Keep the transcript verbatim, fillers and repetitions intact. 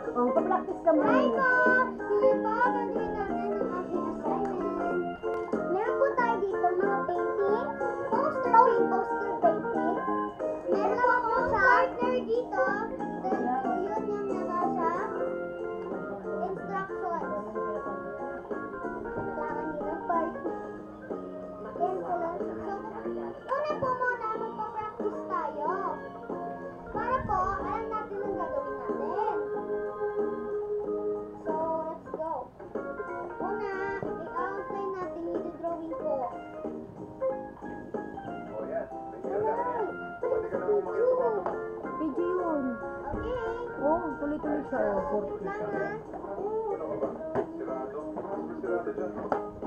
Oh, pa-practice ka muna. Hi po! Sige po, gagawin natin ang ating assignment. Meron po tayo dito mga painting. Poster painting. Poster painting. Meron po akong partner dito. Then po yun yung nabasa. Instructions. Kailangan nyo ng part. Yan po lang. So, una po muna, magpa-practice tayo. Para po, alam natin ang gagawin natin. So, let's go. Una, i-outline natin yung drawing ko. Oh, yan. Tingnan lang yan. Pwede ka naman makita ko. Video yun. Okay. Oh, tuloy-tuloy siya. Oh, Wait lang ha. Ano ka ba? Sirado? Mas masirado dyan.